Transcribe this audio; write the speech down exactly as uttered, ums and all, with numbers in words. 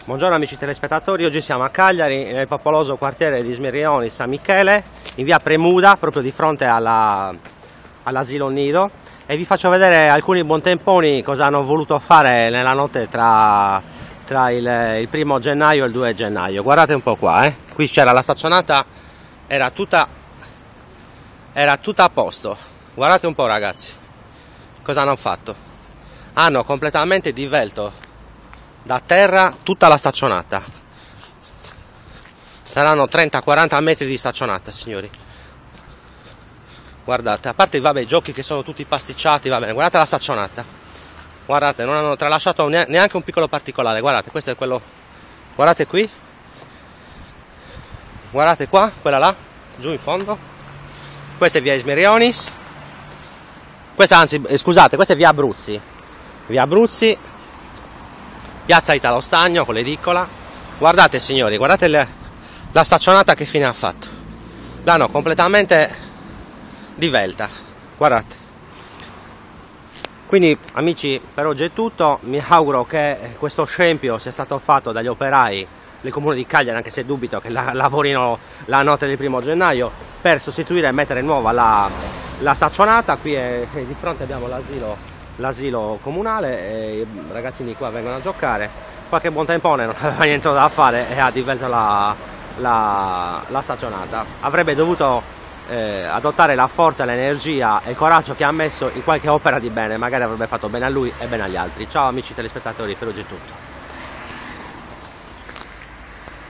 Buongiorno amici telespettatori, oggi siamo a Cagliari, nel popoloso quartiere di Smirrioni San Michele, in via Premuda, proprio di fronte all'asilo all Nido, e vi faccio vedere alcuni buontemponi cosa hanno voluto fare nella notte tra, tra il, il primo gennaio e il due gennaio. Guardate un po' qua, eh. Qui c'era la staccionata, era tutta, era tutta a posto. Guardate un po' ragazzi, cosa hanno fatto. Hanno completamente divelto da terra tutta la staccionata. Saranno trenta quaranta metri di staccionata, signori. Guardate, a parte vabbè, i giochi che sono tutti pasticciati, va bene, guardate la staccionata. Guardate, non hanno tralasciato neanche un piccolo particolare. Guardate, questo è quello. Guardate qui. Guardate qua, quella là, giù in fondo. Questa è via Ismerionis. Questa, anzi, scusate, questa è via Abruzzi. Via Abruzzi. Piazza Italo Stagno con l'edicola. Guardate signori, guardate le, la staccionata che fine ha fatto. L'hanno completamente divelta. Guardate. Quindi amici, per oggi è tutto. Mi auguro che questo scempio sia stato fatto dagli operai del comune di Cagliari, anche se dubito che la, lavorino la notte del primo gennaio, per sostituire e mettere nuova la, la staccionata. Qui è, è di fronte abbiamo l'asilo l'asilo comunale, e i ragazzini qua vengono a giocare. Qualche buontempone non aveva niente da fare e ha divelto la, la, la staccionata. Avrebbe dovuto eh, adottare la forza, l'energia e il coraggio che ha messo in qualche opera di bene, magari avrebbe fatto bene a lui e bene agli altri. Ciao amici telespettatori, per oggi è tutto.